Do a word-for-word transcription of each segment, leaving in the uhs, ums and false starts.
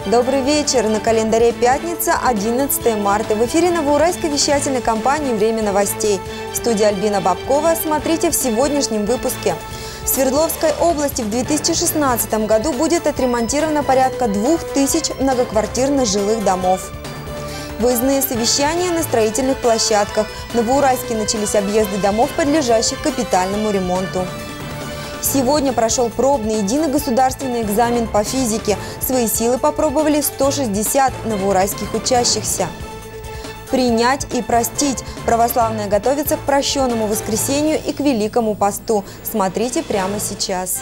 Добрый вечер. На календаре пятница, одиннадцатое марта. В эфире новоуральской вещательной компании «Время новостей». В студии Альбина Бабкова. Смотрите в сегодняшнем выпуске. В Свердловской области в две тысячи шестнадцатом году будет отремонтировано порядка двух тысяч многоквартирных жилых домов. Выездные совещания на строительных площадках. В Новоуральске начались объезды домов, подлежащих капитальному ремонту. Сегодня прошел пробный единый государственный экзамен по физике. Свои силы попробовали сто шестьдесят новоуральских учащихся. Принять и простить. Православные готовятся к прощенному воскресенью и к Великому посту. Смотрите прямо сейчас.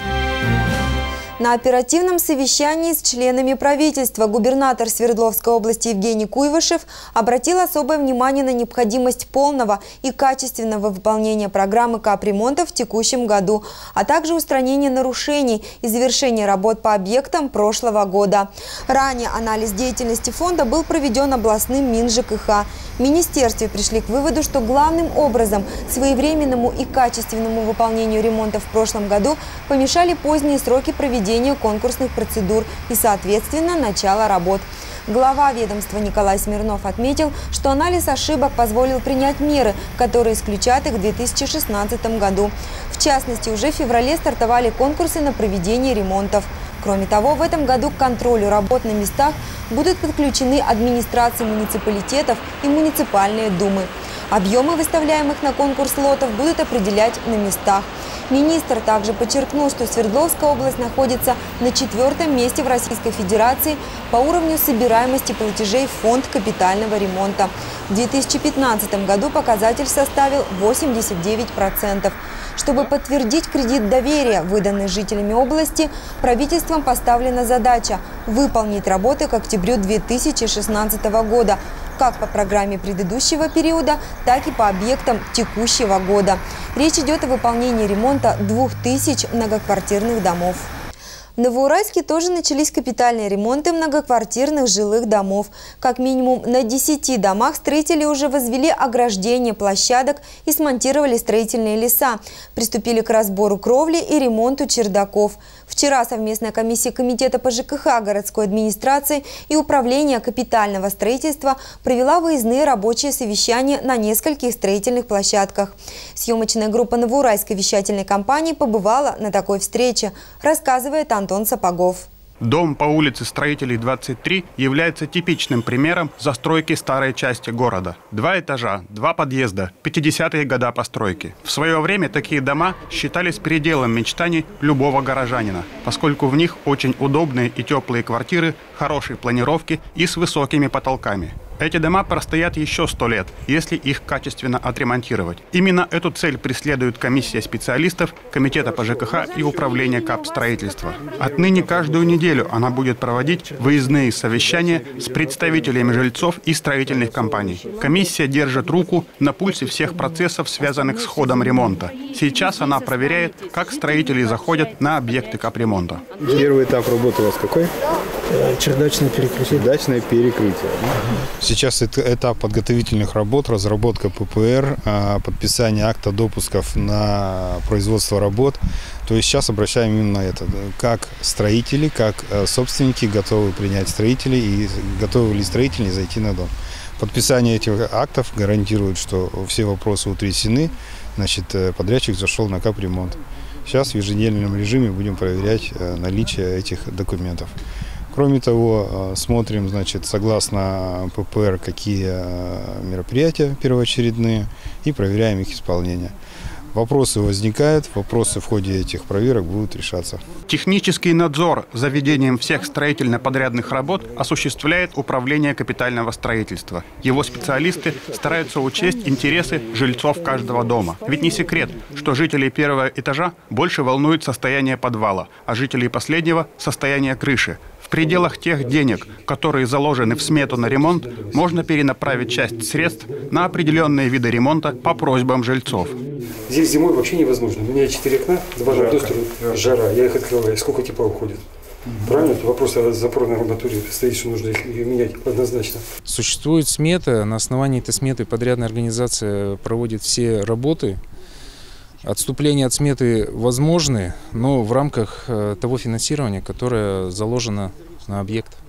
На оперативном совещании с членами правительства губернатор Свердловской области Евгений Куйвышев обратил особое внимание на необходимость полного и качественного выполнения программы капремонта в текущем году, а также устранения нарушений и завершения работ по объектам прошлого года. Ранее анализ деятельности фонда был проведен областным МинЖКХ. В министерстве пришли к выводу, что главным образом своевременному и качественному выполнению ремонта в прошлом году помешали поздние сроки проведения конкурсных процедур и, соответственно, начало работ. Глава ведомства Николай Смирнов отметил, что анализ ошибок позволил принять меры, которые исключат их в две тысячи шестнадцатом году. В частности, уже в феврале стартовали конкурсы на проведение ремонтов. Кроме того, в этом году к контролю работ на местах будут подключены администрации муниципалитетов и муниципальные думы. Объемы выставляемых на конкурс лотов будут определять на местах. Министр также подчеркнул, что Свердловская область находится на четвертом месте в Российской Федерации по уровню собираемости платежей в фонд капитального ремонта. В две тысячи пятнадцатом году показатель составил восемьдесят девять процентов. Чтобы подтвердить кредит доверия, выданный жителями области, правительством поставлена задача выполнить работы к октябрю две тысячи шестнадцатого года, как по программе предыдущего периода, так и по объектам текущего года. Речь идет о выполнении ремонта двух тысяч многоквартирных домов. В Новоуральске тоже начались капитальные ремонты многоквартирных жилых домов. Как минимум на десяти домах строители уже возвели ограждение площадок и смонтировали строительные леса. Приступили к разбору кровли и ремонту чердаков. Вчера совместная комиссия Комитета по ЖКХ городской администрации и Управления капитального строительства провела выездные рабочие совещания на нескольких строительных площадках. Съемочная группа Новоуральской вещательной компании побывала на такой встрече, рассказывает Антон Сапогов. Дом по улице Строителей, двадцать три является типичным примером застройки старой части города. Два этажа, два подъезда, пятидесятые года постройки. В свое время такие дома считались пределом мечтаний любого горожанина, поскольку в них очень удобные и теплые квартиры, хорошей планировки и с высокими потолками. Эти дома простоят еще сто лет, если их качественно отремонтировать. Именно эту цель преследует комиссия специалистов Комитета по ЖКХ и Управления капстроительства. Отныне каждую неделю она будет проводить выездные совещания с представителями жильцов и строительных компаний. Комиссия держит руку на пульсе всех процессов, связанных с ходом ремонта. Сейчас она проверяет, как строители заходят на объекты капремонта. Первый этап работы у вас какой? Чердачное перекрытие. Чердачное перекрытие. Сейчас это этап подготовительных работ, разработка ППР, подписание акта допусков на производство работ. То есть сейчас обращаем именно на это. Как строители, как собственники готовы принять строителей и готовы ли строители зайти на дом. Подписание этих актов гарантирует, что все вопросы утрясены. Значит, подрядчик зашел на капремонт. Сейчас в еженедельном режиме будем проверять наличие этих документов. Кроме того, смотрим, значит, согласно ППР, какие мероприятия первоочередные, и проверяем их исполнение. Вопросы возникают, вопросы в ходе этих проверок будут решаться. Технический надзор за ведением всех строительно-подрядных работ осуществляет Управление капитального строительства. Его специалисты стараются учесть интересы жильцов каждого дома. Ведь не секрет, что жителей первого этажа больше волнует состояние подвала, а жителей последнего – состояние крыши. В пределах тех денег, которые заложены в смету на ремонт, можно перенаправить часть средств на определенные виды ремонта по просьбам жильцов. Здесь зимой вообще невозможно. У меня четыре окна, два на доступ, жара. Я их открываю. Сколько тепла уходит? Правильно? Вопрос о запорной арматуре стоит, что нужно их менять однозначно. Существует смета. На основании этой сметы подрядная организация проводит все работы. Отступления от сметы возможны, но в рамках того финансирования, которое заложено на объект.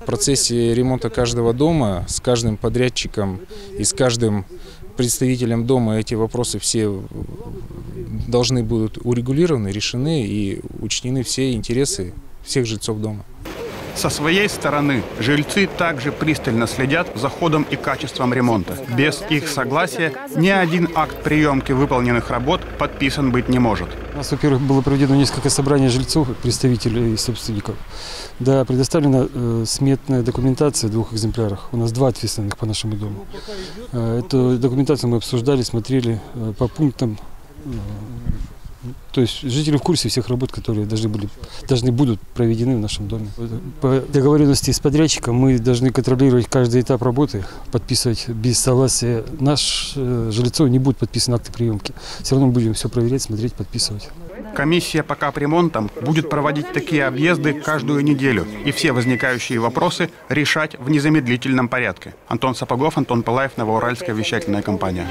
В процессе ремонта каждого дома с каждым подрядчиком и с каждым представителем дома эти вопросы все должны будут урегулированы, решены и учтены все интересы всех жильцов дома. Со своей стороны жильцы также пристально следят за ходом и качеством ремонта. Без их согласия ни один акт приемки выполненных работ подписан быть не может. У нас, во-первых, было проведено несколько собраний жильцов, представителей и собственников. Да, предоставлена э, сметная документация в двух экземплярах. У нас два ответственных по нашему дому. Э, эту документацию мы обсуждали, смотрели э, по пунктам. Э, То есть жители в курсе всех работ, которые должны, были, должны будут проведены в нашем доме. По договоренности с подрядчиком мы должны контролировать каждый этап работы, подписывать без согласия. Наш э, жильцов не будет подписан акты приемки. Все равно будем все проверять, смотреть, подписывать. Комиссия по капремонтам будет проводить такие объезды каждую неделю и все возникающие вопросы решать в незамедлительном порядке. Антон Сапогов, Антон Пылаев, Новоуральская вещательная компания.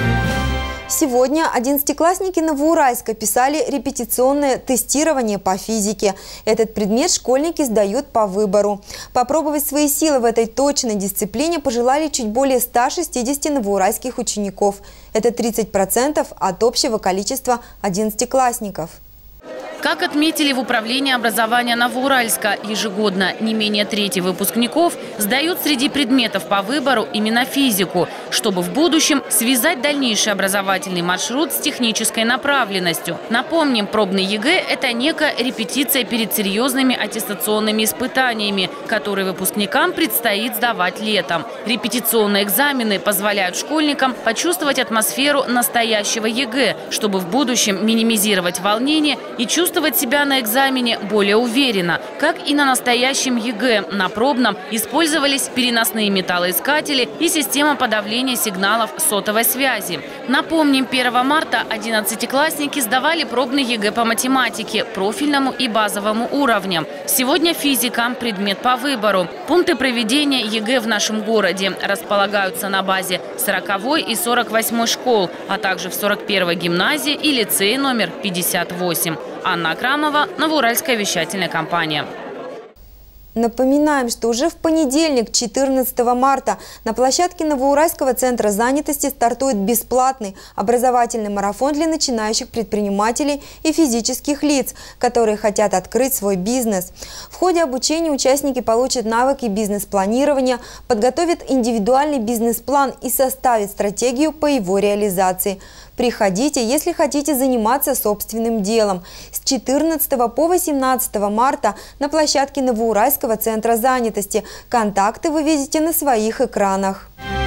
Сегодня одиннадцатиклассники Новоуральска писали репетиционное тестирование по физике. Этот предмет школьники сдают по выбору. Попробовать свои силы в этой точной дисциплине пожелали чуть более ста шестидесяти новоуральских учеников. Это тридцать процентов от общего количества одиннадцатиклассников. Как отметили в Управлении образования Новоуральска, ежегодно не менее трети выпускников сдают среди предметов по выбору именно физику, чтобы в будущем связать дальнейший образовательный маршрут с технической направленностью. Напомним, пробный ЕГЭ – это некая репетиция перед серьезными аттестационными испытаниями, которые выпускникам предстоит сдавать летом. Репетиционные экзамены позволяют школьникам почувствовать атмосферу настоящего ЕГЭ, чтобы в будущем минимизировать волнение и чувствовать чувствовать себя на экзамене более уверенно. Как и на настоящем ЕГЭ, на пробном использовались переносные металлоискатели и система подавления сигналов сотовой связи. Напомним, первого марта одиннадцатиклассники сдавали пробный ЕГЭ по математике, профильному и базовому уровням. Сегодня физика – предмет по выбору. Пункты проведения ЕГЭ в нашем городе располагаются на базе сороковой и сорок восьмой школ, а также в сорок первой гимназии и лицее номер пятьдесят восемь. Анна Акрамова, Новоуральская вещательная компания. Напоминаем, что уже в понедельник, четырнадцатого марта, на площадке Новоуральского центра занятости стартует бесплатный образовательный марафон для начинающих предпринимателей и физических лиц, которые хотят открыть свой бизнес. В ходе обучения участники получат навыки бизнес-планирования, подготовят индивидуальный бизнес-план и составят стратегию по его реализации. Приходите, если хотите заниматься собственным делом. С четырнадцатого по восемнадцатое марта на площадке Новоуральского центра занятости. Контакты вы видите на своих экранах.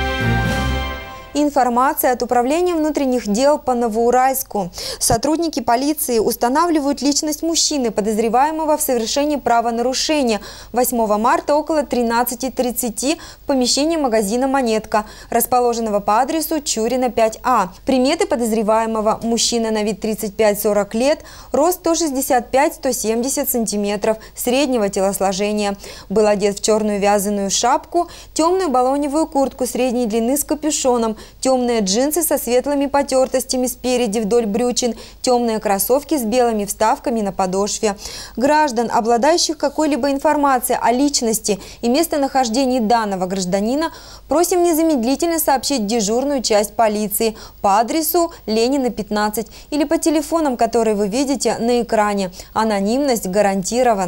Информация от Управления внутренних дел по Новоуральску. Сотрудники полиции устанавливают личность мужчины, подозреваемого в совершении правонарушения. восьмого марта около тринадцати тридцати в помещении магазина «Монетка», расположенного по адресу Чурина пять А. Приметы подозреваемого: мужчина на вид тридцать пять — сорок лет, рост сто шестьдесят пять — сто семьдесят сантиметров, среднего телосложения. Был одет в черную вязаную шапку, темную балоневую куртку средней длины с капюшоном, темные джинсы со светлыми потертостями спереди вдоль брючин, темные кроссовки с белыми вставками на подошве. Граждан, обладающих какой-либо информацией о личности и местонахождении данного гражданина, просим незамедлительно сообщить дежурную часть полиции по адресу Ленина пятнадцать или по телефонам, которые вы видите на экране. Анонимность гарантирована.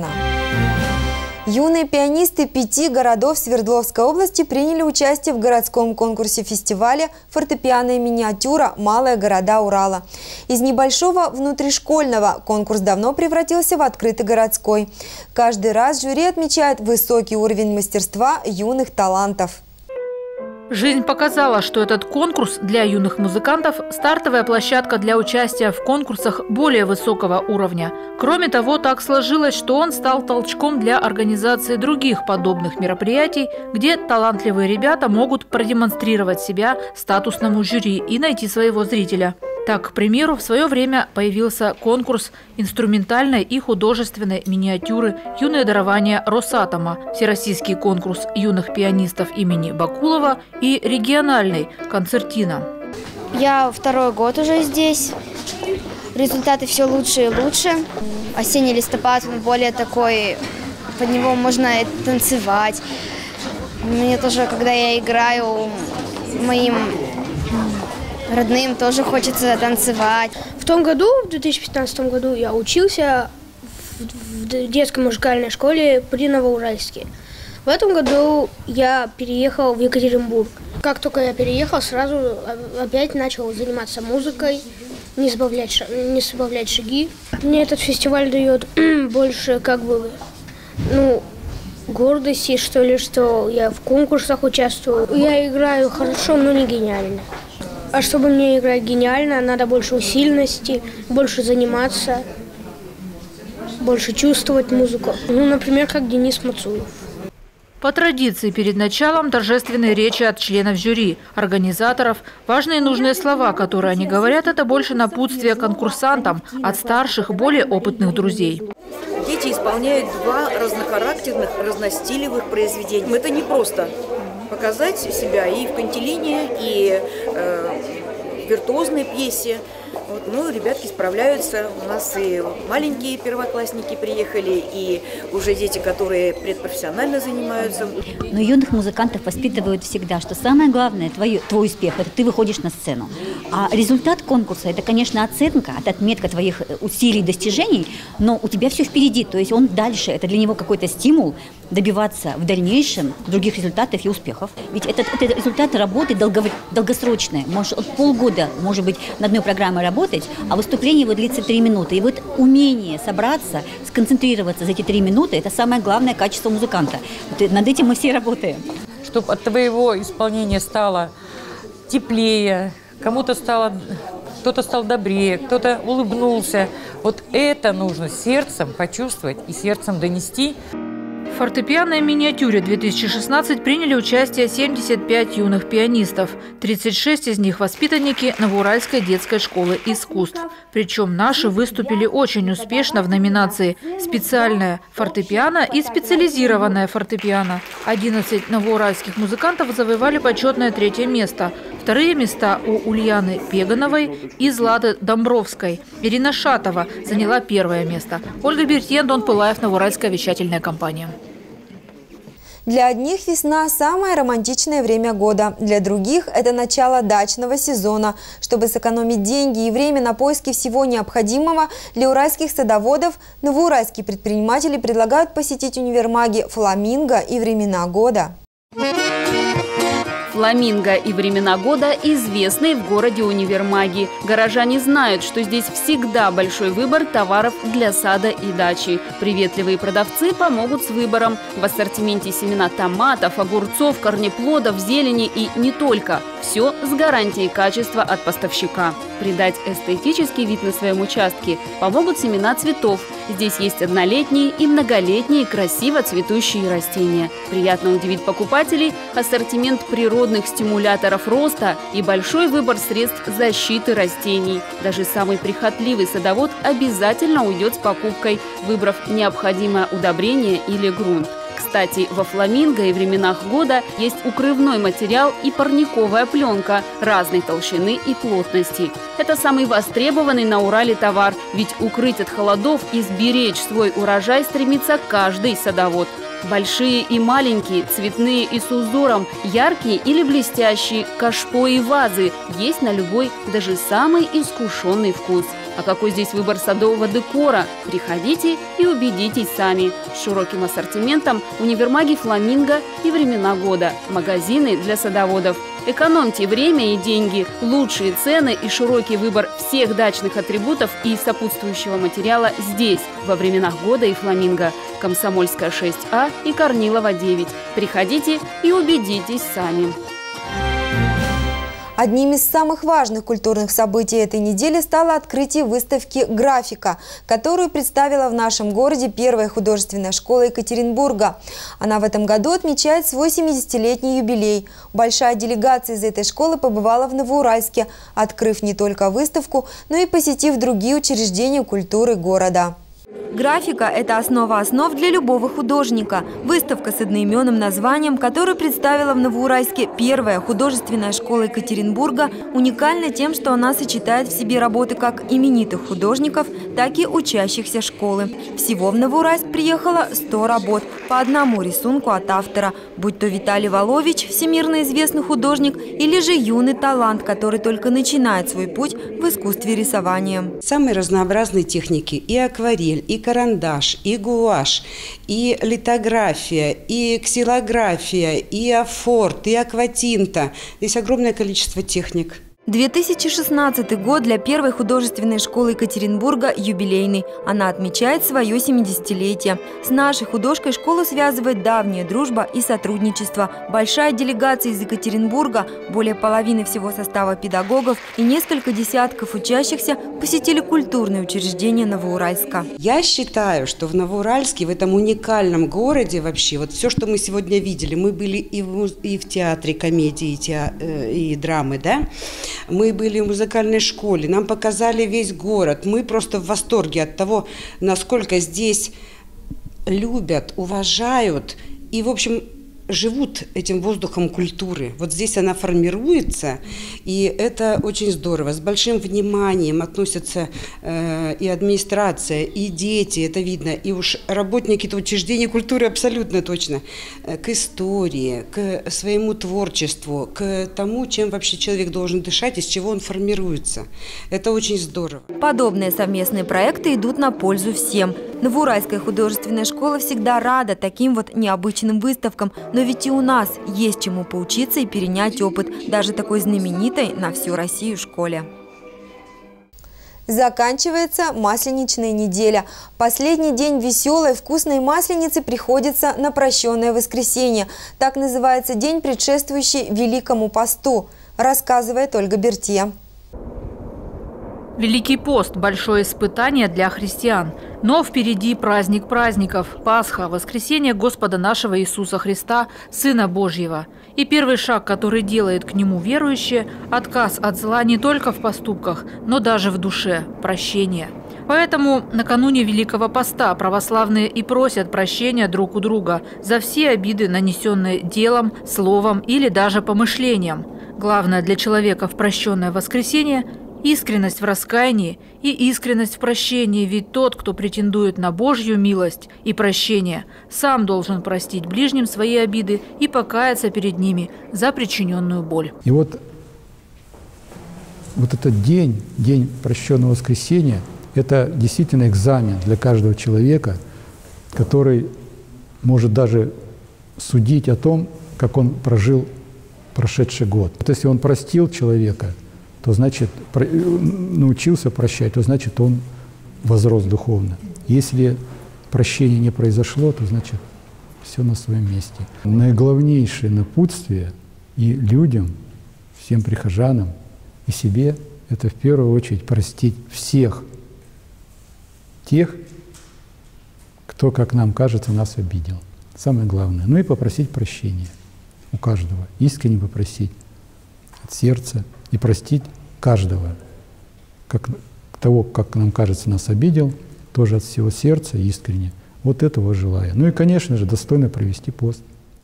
Юные пианисты пяти городов Свердловской области приняли участие в городском конкурсе фестиваля «Фортепианная миниатюра. Малые города Урала». Из небольшого внутришкольного конкурс давно превратился в открытый городской. Каждый раз жюри отмечает высокий уровень мастерства юных талантов. Жизнь показала, что этот конкурс для юных музыкантов – стартовая площадка для участия в конкурсах более высокого уровня. Кроме того, так сложилось, что он стал толчком для организации других подобных мероприятий, где талантливые ребята могут продемонстрировать себя статусному жюри и найти своего зрителя. Так, к примеру, в свое время появился конкурс инструментальной и художественной миниатюры «Юное дарование Росатома», всероссийский конкурс юных пианистов имени Бакулова и региональный «Концертина». Я второй год уже здесь. Результаты все лучше и лучше. Осенний листопад более такой под него можно танцевать. Мне тоже, когда я играю, моим родным тоже хочется танцевать. В том году, в две тысячи пятнадцатом году, я учился в детской музыкальной школе при Новоуральске. В этом году я переехал в Екатеринбург. Как только я переехал, сразу опять начал заниматься музыкой, не сбавлять, не сбавлять шаги. Мне этот фестиваль дает больше, как бы, ну, гордости, что ли, что я в конкурсах участвую. Я играю хорошо, но не гениально. А чтобы мне играть гениально, надо больше усиленности, больше заниматься, больше чувствовать музыку. Ну, например, как Денис Мацуев. По традиции, перед началом торжественные речи от членов жюри, организаторов. Важные и нужные слова, которые они говорят, это больше напутствие конкурсантам от старших, более опытных друзей. Дети исполняют два разнохарактерных, разностилевых произведения. Это не просто показать себя и в кантилине, и э, в виртуозной пьесе. Вот, ну, ребятки справляются. У нас и маленькие первоклассники приехали, и уже дети, которые предпрофессионально занимаются. Но юных музыкантов воспитывают всегда, что самое главное, твой, твой успех, это ты выходишь на сцену. А результат конкурса, это, конечно, оценка, это отметка твоих усилий и достижений, но у тебя все впереди, то есть он дальше, это для него какой-то стимул добиваться в дальнейшем других результатов и успехов. Ведь это, это результат работы долго, долгосрочной, может, полгода, может быть, на одной программе работать, а выступление его длится три минуты. И вот умение собраться, сконцентрироваться за эти три минуты, это самое главное качество музыканта. Вот над этим мы все работаем. Чтобы от твоего исполнения стало теплее, кому-то стало, кто-то стал добрее, кто-то улыбнулся. Вот это нужно сердцем почувствовать и сердцем донести. В фортепианной миниатюре две тысячи шестнадцать приняли участие семьдесят пять юных пианистов. тридцать шесть из них – воспитанники Новоуральской детской школы искусств. Причем наши выступили очень успешно в номинации «Специальное фортепиано» и «Специализированное фортепиано». одиннадцать новоуральских музыкантов завоевали почетное третье место. Вторые места у Ульяны Пегановой и Златы Домбровской. Ирина Шатова заняла первое место. Ольга Бертьен, Дон Пылаев, Новоуральская вещательная компания. Для одних весна – самое романтичное время года, для других – это начало дачного сезона. Чтобы сэкономить деньги и время на поиски всего необходимого, для уральских садоводов новоуральские предприниматели предлагают посетить универмаги «Фламинго» и «Времена года». «Фламинго» и «Времена года» известны в городе универмаги. Горожане знают, что здесь всегда большой выбор товаров для сада и дачи. Приветливые продавцы помогут с выбором. В ассортименте семена томатов, огурцов, корнеплодов, зелени и не только. Все с гарантией качества от поставщика. Придать эстетический вид на своем участке помогут семена цветов. Здесь есть однолетние и многолетние красиво цветущие растения. Приятно удивить покупателей ассортимент природных стимуляторов роста и большой выбор средств защиты растений. Даже самый прихотливый садовод обязательно уйдет с покупкой, выбрав необходимое удобрение или грунт. Кстати, во «Фламинго» и «Временах года» есть укрывной материал и парниковая пленка разной толщины и плотности. Это самый востребованный на Урале товар, ведь укрыть от холодов и сберечь свой урожай стремится каждый садовод. Большие и маленькие, цветные и с узором, яркие или блестящие, кашпо и вазы есть на любой, даже самый искушенный вкус. А какой здесь выбор садового декора? Приходите и убедитесь сами. С широким ассортиментом универмаги «Фламинго» и «Времена года». Магазины для садоводов. Экономьте время и деньги. Лучшие цены и широкий выбор всех дачных атрибутов и сопутствующего материала здесь, во «Временах года» и «Фламинго». Комсомольская шесть А и Корнилова девять. Приходите и убедитесь сами. Одним из самых важных культурных событий этой недели стало открытие выставки «Графика», которую представила в нашем городе первая художественная школа Екатеринбурга. Она в этом году отмечает свой семидесятилетний юбилей. Большая делегация из этой школы побывала в Новоуральске, открыв не только выставку, но и посетив другие учреждения культуры города. Графика – это основа основ для любого художника. Выставка с одноименным названием, которую представила в Новоуральске первая художественная школа Екатеринбурга, уникальна тем, что она сочетает в себе работы как именитых художников, так и учащихся школы. Всего в Новоуральск приехало сто работ, по одному рисунку от автора, будь то Виталий Волович, всемирно известный художник, или же юный талант, который только начинает свой путь в искусстве рисования. Самые разнообразные техники – и акварель, и карандаш, и гуашь, и литография, и ксилография, и афорт, и акватинта. Здесь огромное количество техник. две тысячи шестнадцатый год для первой художественной школы Екатеринбурга юбилейный. Она отмечает свое семидесятилетие. С нашей художкой школу связывает давняя дружба и сотрудничество. Большая делегация из Екатеринбурга, более половины всего состава педагогов и несколько десятков учащихся посетили культурные учреждения Новоуральска. Я считаю, что в Новоуральске, в этом уникальном городе вообще, вот все, что мы сегодня видели, мы были и в, и в театре комедии, и, теа, и драмы, да? Мы были в музыкальной школе, нам показали весь город. Мы просто в восторге от того, насколько здесь любят, уважают и, в общем, живут этим воздухом культуры. Вот здесь она формируется, и это очень здорово. С большим вниманием относятся э, и администрация, и дети, это видно, и уж работники учреждений культуры абсолютно точно, э, к истории, к своему творчеству, к тому, чем вообще человек должен дышать, из чего он формируется. Это очень здорово. Подобные совместные проекты идут на пользу всем. Новоуральская художественная школа всегда рада таким вот необычным выставкам, но ведь и у нас есть чему поучиться и перенять опыт, даже такой знаменитой на всю Россию школе. Заканчивается масленичная неделя. Последний день веселой, вкусной масленицы приходится на прощенное воскресенье. Так называется день, предшествующий Великому посту, рассказывает Ольга Бертье. Великий пост – большое испытание для христиан. Но впереди праздник праздников – Пасха, воскресение Господа нашего Иисуса Христа, Сына Божьего. И первый шаг, который делает к Нему верующие – отказ от зла не только в поступках, но даже в душе – прощение. Поэтому накануне Великого поста православные и просят прощения друг у друга за все обиды, нанесенные делом, словом или даже помышлением. Главное для человека в прощенное воскресенье – искренность в раскаянии и искренность в прощении, ведь тот, кто претендует на Божью милость и прощение, сам должен простить ближним свои обиды и покаяться перед ними за причиненную боль. И вот, вот этот день, день прощенного воскресения, это действительно экзамен для каждого человека, который может даже судить о том, как он прожил прошедший год. Вот если он простил человека, то значит, научился прощать, то значит, он возрос духовно. Если прощение не произошло, то значит, все на своем месте. Наиглавнейшее напутствие и людям, всем прихожанам, и себе, это в первую очередь простить всех тех, кто, как нам кажется, нас обидел. Самое главное. Ну и попросить прощения у каждого. Искренне попросить от сердца и простить каждого, как того, как нам кажется, нас обидел, тоже от всего сердца, искренне. Вот этого желаю. Ну и, конечно же, достойно провести пост.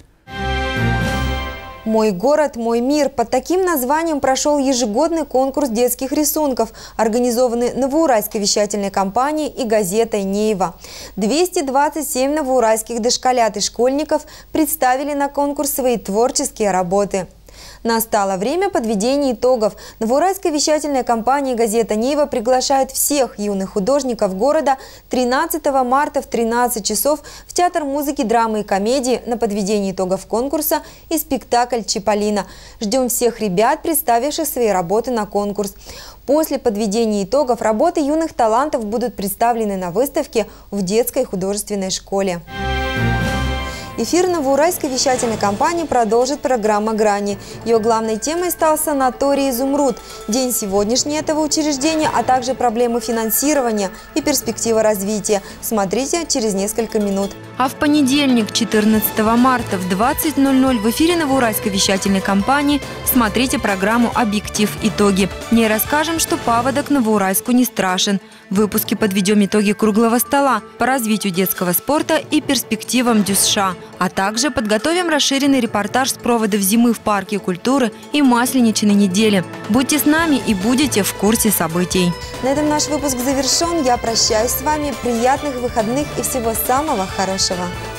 «Мой город, мой мир» – под таким названием прошел ежегодный конкурс детских рисунков, организованный Новоуральской вещательной компанией и газетой «Нейва». двести двадцать семь новоуральских дошколят и школьников представили на конкурс свои творческие работы. Настало время подведения итогов. Новоуральская вещательная компания и газета «Нейва» приглашает всех юных художников города тринадцатого марта в тринадцать часов в Театр музыки, драмы и комедии на подведение итогов конкурса и спектакль «Чиполлино». Ждем всех ребят, представивших свои работы на конкурс. После подведения итогов работы юных талантов будут представлены на выставке в детской художественной школе. Эфир Новоуральской вещательной компании продолжит программа «Грани». Ее главной темой стал санаторий «Изумруд». День сегодняшний этого учреждения, а также проблемы финансирования и перспектива развития. Смотрите через несколько минут. А в понедельник, четырнадцатого марта в двадцать ноль ноль в эфире Новоуральской вещательной компании смотрите программу «Объектив. Итоги». В ней расскажем, что паводок Новоуральску не страшен. В выпуске подведем итоги круглого стола по развитию детского спорта и перспективам ДЮСШ. А также подготовим расширенный репортаж с проводов зимы в парке культуры и Масленичной недели. Будьте с нами и будете в курсе событий. На этом наш выпуск завершен. Я прощаюсь с вами. Приятных выходных и всего самого хорошего.